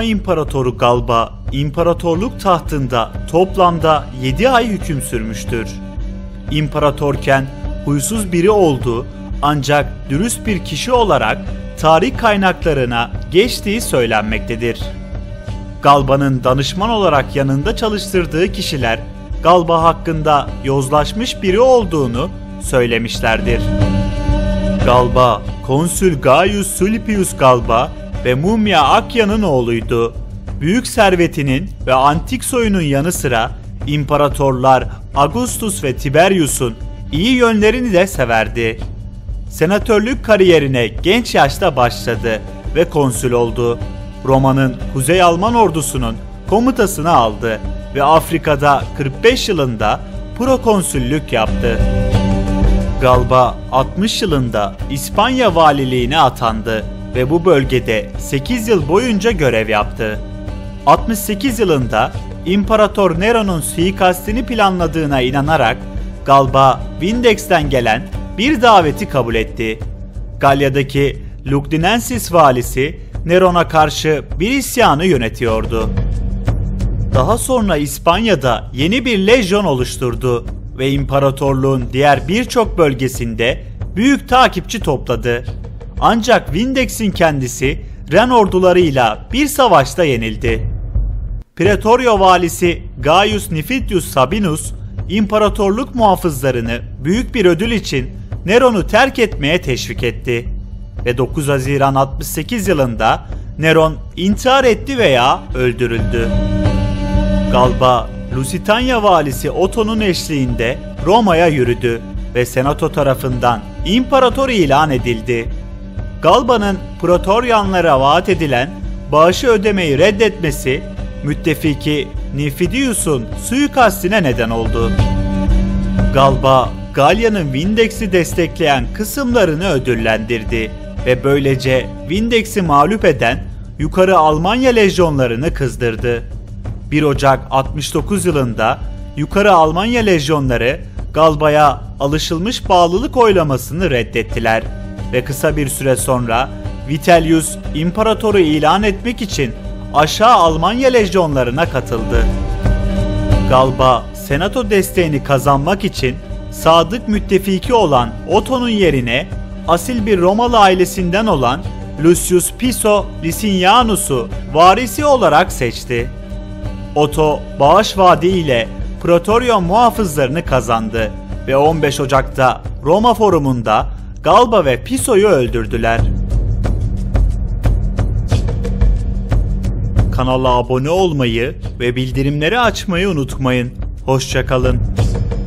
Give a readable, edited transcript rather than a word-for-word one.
Roma İmparatoru Galba, imparatorluk tahtında toplamda 7 ay hüküm sürmüştür. İmparatorken huysuz biri oldu ancak dürüst bir kişi olarak tarih kaynaklarına geçtiği söylenmektedir. Galba'nın danışman olarak yanında çalıştırdığı kişiler Galba hakkında yozlaşmış biri olduğunu söylemişlerdir. Galba, Konsül Gaius Sulpius Galba ve Mumia Akya'nın oğluydu. Büyük servetinin ve antik soyunun yanı sıra imparatorlar Augustus ve Tiberius'un iyi yönlerini de severdi. Senatörlük kariyerine genç yaşta başladı ve konsül oldu. Roma'nın Kuzey Alman ordusunun komutasını aldı ve Afrika'da 45 yılında prokonsüllük yaptı. Galba 60 yılında İspanya valiliğine atandı ve bu bölgede 8 yıl boyunca görev yaptı. 68 yılında İmparator Nero'nun suikastini planladığına inanarak Galba Vindex'ten gelen bir daveti kabul etti. Galya'daki Lugdunensis valisi Neron'a karşı bir isyanı yönetiyordu. Daha sonra İspanya'da yeni bir lejyon oluşturdu ve imparatorluğun diğer birçok bölgesinde büyük takipçi topladı. Ancak Vindex'in kendisi Ren ordularıyla bir savaşta yenildi. Pretoria valisi Gaius Nifitius Sabinus, imparatorluk muhafızlarını büyük bir ödül için Neron'u terk etmeye teşvik etti. Ve 9 Haziran 68 yılında Neron intihar etti veya öldürüldü. Galba, Lusitania valisi Otto'nun eşliğinde Roma'ya yürüdü ve Senato tarafından imparator ilan edildi. Galba'nın Praetorianlara vaat edilen bağışı ödemeyi reddetmesi, müttefiki Nifidius'un suikastine neden oldu. Galba, Galya'nın Vindex'i destekleyen kısımlarını ödüllendirdi ve böylece Vindex'i mağlup eden Yukarı Almanya lejyonlarını kızdırdı. 1 Ocak 69 yılında Yukarı Almanya lejyonları Galba'ya alışılmış bağlılık oylamasını reddettiler ve kısa bir süre sonra Vitellius imparatoru ilan etmek için Aşağı Almanya lejyonlarına katıldı. Galba, Senato desteğini kazanmak için sadık müttefiki olan Otto'nun yerine asil bir Romalı ailesinden olan Lucius Piso Licinianus'u varisi olarak seçti. Otto, bağış vaadi ile Praetorian muhafızlarını kazandı ve 15 Ocak'ta Roma Forumu'nda Galba ve Piso'yu öldürdüler. Kanala abone olmayı ve bildirimleri açmayı unutmayın. Hoşça kalın.